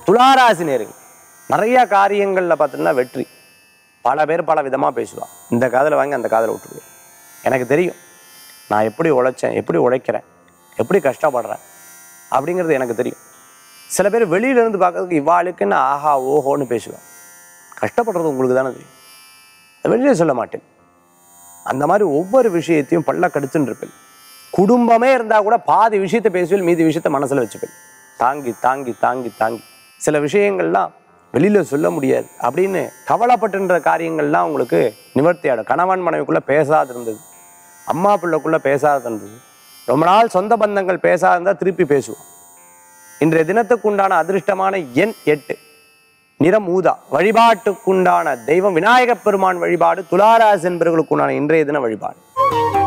துளாராசி நேர்கள் நிறைய காரியங்களில் பார்த்தீங்கன்னா வெற்றி. பல பேர் பல விதமாக பேசுவாள். இந்த காதில் வாங்கி அந்த காதில் விட்டுருவேன். எனக்கு தெரியும் நான் எப்படி உழைச்சேன், எப்படி உழைக்கிறேன், எப்படி கஷ்டப்படுறேன் அப்படிங்கிறது எனக்கு தெரியும். சில பேர் வெளியிலேருந்து பார்க்கறதுக்கு இவாளுக்குன்னு ஆஹா ஓஹோன்னு பேசுவாள். கஷ்டப்படுறது உங்களுக்கு தானே தெரியும், வெளியில் சொல்ல மாட்டேன். அந்த மாதிரி ஒவ்வொரு விஷயத்தையும் பல்ல கடுத்துன்னு இருப்பேன். குடும்பமே இருந்தால் கூட பாதி விஷயத்தை பேசுவேன், மீதி விஷயத்தை மனசில் வச்சுப்பேன். தாங்கி தாங்கி தாங்கி தாங்கி சில விஷயங்கள்லாம் வெளியில் சொல்ல முடியாது அப்படின்னு கவலைப்பட்டுன்ற காரியங்கள்லாம் உங்களுக்கு நிவர்த்தி ஆகிடும். கணவன் மனைவிக்குள்ளே பேசாது இருந்தது, அம்மா பிள்ளைக்குள்ளே பேசாது இருந்தது, ரொம்ப நாள் சொந்த பந்தங்கள் பேசாது இருந்தால் திருப்பி பேசுவோம். இன்றைய தினத்துக்குண்டான அதிர்ஷ்டமான எண் 8, நிறம் ஊதா. வழிபாட்டுக்குண்டான தெய்வம் விநாயகப் பெருமான் வழிபாடு. துளாராசி என்பவர்களுக்குண்டான இன்றைய தின வழிபாடு.